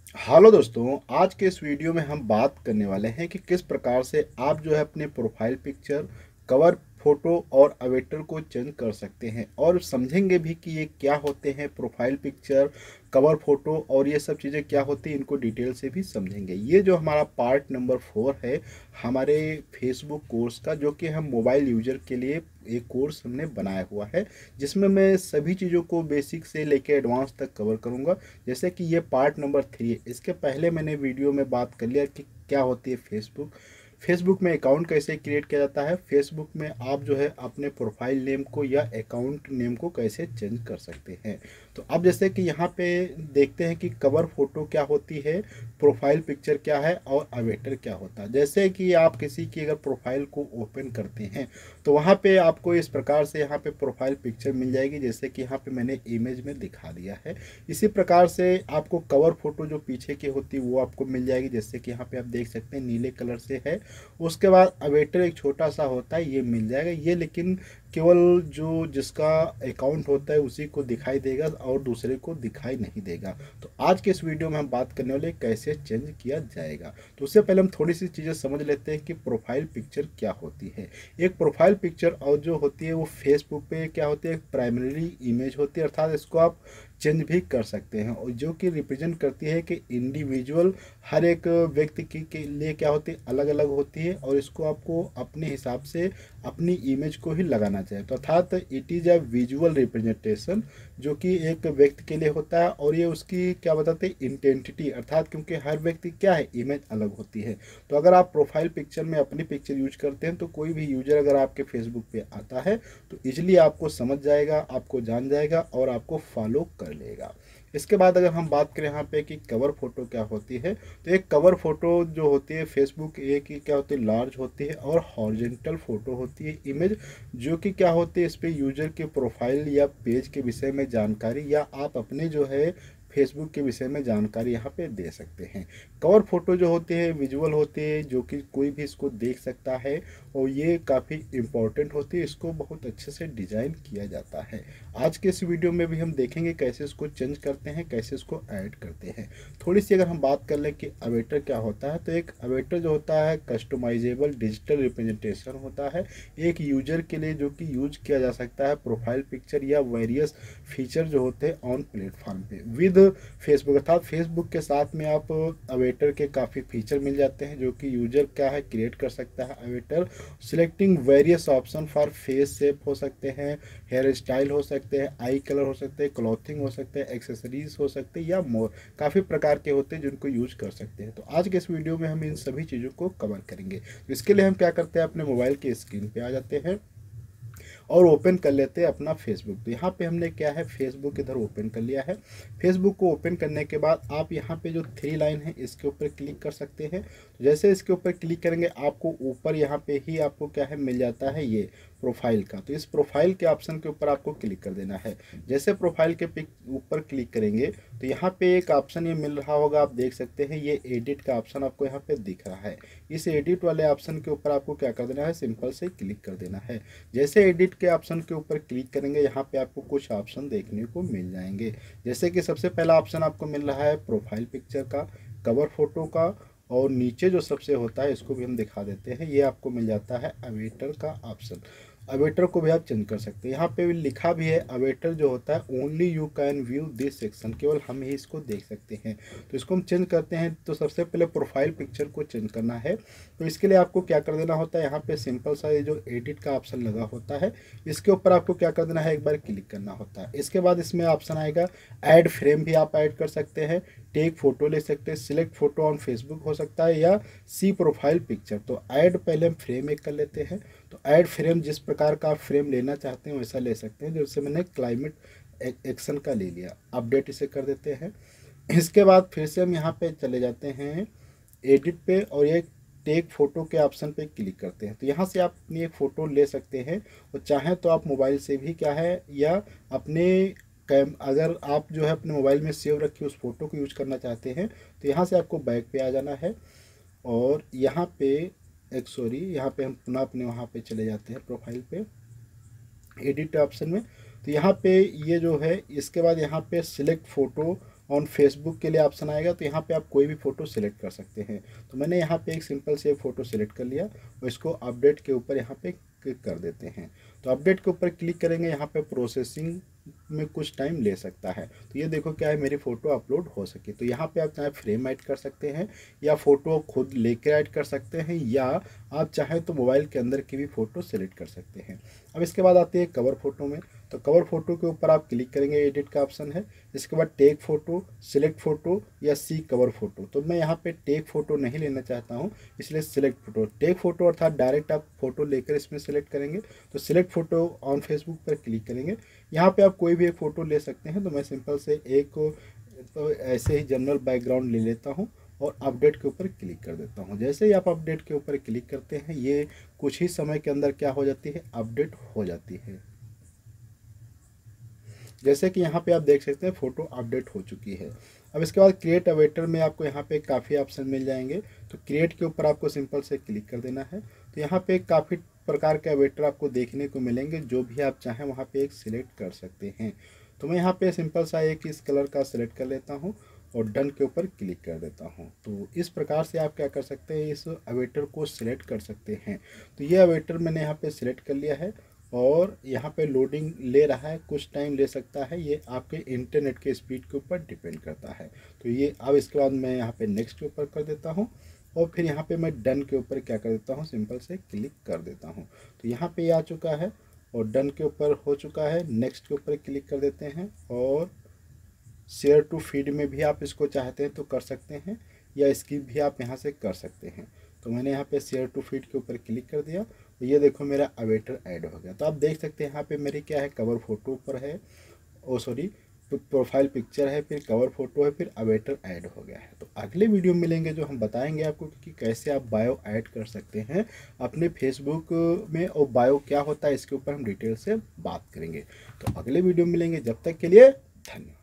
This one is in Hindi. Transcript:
हेलो दोस्तों, आज के इस वीडियो में हम बात करने वाले हैं कि किस प्रकार से आप जो है अपने प्रोफाइल पिक्चर, कवर फोटो और अवेटर को चेंज कर सकते हैं और समझेंगे भी कि ये क्या होते हैं। प्रोफाइल पिक्चर, कवर फोटो और ये सब चीज़ें क्या होती हैं, इनको डिटेल से भी समझेंगे। ये जो हमारा पार्ट नंबर 4 है हमारे फेसबुक कोर्स का, जो कि हम मोबाइल यूजर के लिए एक कोर्स हमने बनाया हुआ है, जिसमें मैं सभी चीज़ों को बेसिक से लेकर एडवांस तक कवर करूँगा। जैसे कि ये पार्ट नंबर 3 है। इसके पहले मैंने वीडियो में बात कर लिया कि क्या होती है फेसबुक, फेसबुक में अकाउंट कैसे क्रिएट किया जाता है, फेसबुक में आप जो है अपने प्रोफाइल नेम को या अकाउंट नेम को कैसे चेंज कर सकते हैं। तो अब जैसे कि यहाँ पे देखते हैं कि कवर फोटो क्या होती है, प्रोफाइल पिक्चर क्या है और अवेटर क्या होता है। जैसे कि आप किसी की अगर प्रोफाइल को ओपन करते हैं तो वहाँ पे आपको इस प्रकार से यहाँ पे प्रोफाइल पिक्चर मिल जाएगी, जैसे कि यहाँ पे मैंने इमेज में दिखा दिया है। इसी प्रकार से आपको कवर फोटो जो पीछे की होती है वो आपको मिल जाएगी, जैसे कि यहाँ पे आप देख सकते हैं नीले कलर से है। उसके बाद अवेटर एक छोटा सा होता है, ये मिल जाएगा। ये लेकिन केवल जो जिसका अकाउंट होता है उसी को दिखाई देगा और दूसरे को दिखाई नहीं देगा। तो आज के इस वीडियो में हम बात करने वाले कैसे चेंज किया जाएगा। तो उससे पहले हम थोड़ी सी चीज़ें समझ लेते हैं कि प्रोफाइल पिक्चर क्या होती है। एक प्रोफाइल पिक्चर और जो होती है वो फेसबुक पे क्या होती है, प्राइमरी इमेज होती है, अर्थात इसको आप चेंज भी कर सकते हैं, और जो कि रिप्रेजेंट करती है कि इंडिविजुअल हर एक व्यक्ति के लिए क्या होती है, अलग अलग होती है, और इसको आपको अपने हिसाब से अपनी इमेज को ही लगाना चाहिए। तो अर्थात it is a visual representation जो कि एक व्यक्ति के लिए होता है, और ये उसकी क्या बताते हैं, इंटेंटिटी, अर्थात क्योंकि हर व्यक्ति क्या है, इमेज अलग होती है। तो अगर आप प्रोफाइल पिक्चर में अपनी पिक्चर यूज करते हैं तो कोई भी यूजर अगर आपके फेसबुक पे आता है तो इजीली आपको समझ जाएगा, आपको जान जाएगा और आपको फॉलो कर लेगा। इसके बाद अगर हम बात करें यहाँ पे कि कवर फोटो क्या होती है, तो एक कवर फोटो जो होती है फेसबुक एक ही क्या होती है, लार्ज होती है और हॉरिजॉन्टल फोटो होती है, इमेज, जो कि क्या होती है, इस पे यूजर के प्रोफाइल या पेज के विषय में जानकारी या आप अपने जो है फेसबुक के विषय में जानकारी यहाँ पे दे सकते हैं। कवर फोटो जो होती है विजुअल होती है, जो कि कोई भी इसको देख सकता है, और ये काफ़ी इम्पोर्टेंट होती है, इसको बहुत अच्छे से डिज़ाइन किया जाता है। आज के इस वीडियो में भी हम देखेंगे कैसे इसको चेंज करते हैं, कैसे इसको ऐड करते हैं। थोड़ी सी अगर हम बात कर लें कि अवेटर क्या होता है, तो एक अवेटर जो होता है कस्टमाइजेबल डिजिटल रिप्रेजेंटेशन होता है एक यूजर के लिए, जो कि यूज किया जा सकता है प्रोफाइल पिक्चर या वेरियस फीचर जो होते हैं ऑन प्लेटफॉर्म पे विद फेसबुक, अर्थात फेसबुक के साथ में आप अवेटर के काफ़ी फीचर मिल जाते हैं जो कि यूजर क्या है क्रिएट कर सकता है avatar. Selecting various option for face shape हो सकते हैं, हेयर स्टाइल हो सकते हैं, आई कलर हो सकते हैं, क्लॉथिंग हो सकते हैं, एक्सेसरीज हो सकते हैं या मोर, काफ़ी प्रकार के होते हैं जिनको यूज कर सकते हैं। तो आज के इस वीडियो में हम इन सभी चीज़ों को कवर करेंगे। तो इसके लिए हम क्या करते हैं, अपने मोबाइल की स्क्रीन पे आ जाते हैं और ओपन कर लेते हैं अपना फेसबुक। तो यहाँ पे हमने क्या है, फेसबुक इधर ओपन कर लिया है। फेसबुक को ओपन करने के बाद आप यहाँ पे जो 3 लाइन है इसके ऊपर क्लिक कर सकते हैं। तो जैसे इसके ऊपर क्लिक करेंगे आपको ऊपर यहाँ पे ही आपको क्या है मिल जाता है ये प्रोफाइल का। तो इस प्रोफाइल के ऑप्शन के ऊपर आपको क्लिक कर देना है। जैसे प्रोफाइल के ऊपर क्लिक करेंगे तो यहाँ पे एक ऑप्शन ये मिल रहा होगा, आप देख सकते हैं, ये एडिट का ऑप्शन आपको यहाँ पे दिख रहा है। इस एडिट वाले ऑप्शन के ऊपर आपको क्या कर देना है, सिंपल से क्लिक कर देना है। जैसे एडिट के ऑप्शन के ऊपर क्लिक करेंगे यहाँ पे आपको कुछ ऑप्शन देखने को मिल जाएंगे, जैसे कि सबसे पहला ऑप्शन आपको मिल रहा है प्रोफाइल पिक्चर का, कवर फोटो का, और नीचे जो सबसे होता है इसको भी हम दिखा देते हैं, ये आपको मिल जाता है अवेटर का ऑप्शन। अवेटर को भी आप चेंज कर सकते हैं। यहाँ पे भी लिखा भी है अवेटर जो होता है only you can view this section, केवल हम ही इसको देख सकते हैं। तो इसको हम चेंज करते हैं। तो सबसे पहले प्रोफाइल पिक्चर को चेंज करना है, तो इसके लिए आपको क्या कर देना होता है, यहाँ पे सिंपल सा ये जो एडिट का ऑप्शन लगा होता है इसके ऊपर आपको क्या कर देना है, एक बार क्लिक करना होता है। इसके बाद इसमें ऑप्शन आएगा ऐड फ्रेम, भी आप ऐड कर सकते हैं, टेक फोटो ले सकते हैं, सिलेक्ट फोटो ऑन फेसबुक हो सकता है, या सी प्रोफाइल पिक्चर। तो ऐड पहले हम फ्रेम एक कर लेते हैं। तो ऐड फ्रेम जिस प्रकार का आप फ्रेम लेना चाहते हैं वैसा ले सकते हैं, जैसे मैंने क्लाइमेट एक्शन का ले लिया, अपडेट इसे कर देते हैं। इसके बाद फिर से हम यहाँ पे चले जाते हैं एडिट पे, और ये टेक फोटो के ऑप्शन पे क्लिक करते हैं। तो यहाँ से आप अपनी एक फ़ोटो ले सकते हैं, और चाहें तो आप मोबाइल से भी क्या है, या अपने अगर आप जो है अपने मोबाइल में सेव रखी उस फोटो को यूज करना चाहते हैं तो यहाँ से आपको बैक पे आ जाना है, और यहाँ पे यहाँ पे हम पुनः अपने वहाँ पे चले जाते हैं प्रोफाइल पे एडिट ऑप्शन में। तो यहाँ पे ये जो है, इसके बाद यहाँ पे सिलेक्ट फ़ोटो ऑन फेसबुक के लिए ऑप्शन आएगा, तो यहाँ पे आप कोई भी फ़ोटो सिलेक्ट कर सकते हैं। तो मैंने यहाँ पे एक सिंपल से फ़ोटो सिलेक्ट कर लिया और इसको अपडेट के ऊपर यहाँ पे क्लिक कर देते हैं। तो अपडेट के ऊपर क्लिक करेंगे, यहाँ पे प्रोसेसिंग में कुछ टाइम ले सकता है। तो ये देखो क्या है, मेरी फ़ोटो अपलोड हो सकी। तो यहाँ पे आप चाहे फ्रेम ऐड कर सकते हैं या फ़ोटो खुद लेकर ऐड कर सकते हैं, या आप चाहें तो मोबाइल के अंदर की भी फ़ोटो सेलेक्ट कर सकते हैं। अब इसके बाद आती है कवर फ़ोटो में। तो कवर फ़ोटो के ऊपर आप क्लिक करेंगे, एडिट का ऑप्शन है। इसके बाद टेक फ़ोटो, सिलेक्ट फ़ोटो या सी कवर फ़ोटो। तो मैं यहाँ पे टेक फ़ोटो नहीं लेना चाहता हूँ, इसलिए सिलेक्ट फ़ोटो। टेक फ़ोटो अर्थात डायरेक्ट आप फ़ोटो लेकर इसमें सेलेक्ट करेंगे। तो सिलेक्ट फ़ोटो ऑन फेसबुक पर क्लिक करेंगे। यहाँ पे आप कोई भी एक फ़ोटो ले सकते हैं। तो मैं सिंपल से एक तो ऐसे ही जनरल बैकग्राउंड ले लेता हूँ और अपडेट के ऊपर क्लिक कर देता हूँ। जैसे ही आप अपडेट के ऊपर क्लिक करते हैं, ये कुछ ही समय के अंदर क्या हो जाती है, अपडेट हो जाती है। जैसे कि यहाँ पे आप देख सकते हैं फ़ोटो अपडेट हो चुकी है। अब इसके बाद क्रिएट अवेटर में आपको यहाँ पे काफ़ी ऑप्शन मिल जाएंगे। तो क्रिएट के ऊपर आपको सिंपल से क्लिक कर देना है। तो यहाँ पे काफ़ी प्रकार के अवेटर आपको देखने को मिलेंगे, जो भी आप चाहें वहाँ पे एक सिलेक्ट कर सकते हैं। तो मैं यहाँ पे सिंपल सा एक इस कलर का सिलेक्ट कर लेता हूँ और डन के ऊपर क्लिक कर देता हूँ। तो इस प्रकार से आप क्या कर सकते हैं, इस अवेटर को सिलेक्ट कर सकते हैं। तो ये अवेटर मैंने यहाँ पे सिलेक्ट कर लिया है और यहाँ पे लोडिंग ले रहा है, कुछ टाइम ले सकता है, ये आपके इंटरनेट के स्पीड के ऊपर डिपेंड करता है। तो ये अब इसके बाद मैं यहाँ पे नेक्स्ट के ऊपर कर देता हूँ और फिर यहाँ पे मैं डन के ऊपर क्या कर देता हूँ, सिंपल से क्लिक कर देता हूँ। तो यहाँ पे ये आ चुका है और डन के ऊपर हो चुका है। नेक्स्ट के ऊपर क्लिक कर देते हैं और शेयर टू फीड में भी आप इसको चाहते हैं तो कर सकते हैं, या स्किप भी आप यहाँ से कर सकते हैं। तो मैंने यहाँ पे शेयर टू फीड के ऊपर क्लिक कर दिया। तो ये देखो मेरा अवेटर ऐड हो गया। तो आप देख सकते हैं यहाँ पे मेरी क्या है, कवर फोटो ऊपर है, ओ सॉरी प्रोफाइल पिक्चर है, फिर कवर फोटो है, फिर अवेटर ऐड हो गया है। तो अगले वीडियो में मिलेंगे जो हम बताएंगे आपको कि कैसे आप बायो ऐड कर सकते हैं अपने फेसबुक में, और बायो क्या होता है इसके ऊपर हम डिटेल से बात करेंगे। तो अगले वीडियो में मिलेंगे, जब तक के लिए धन्यवाद।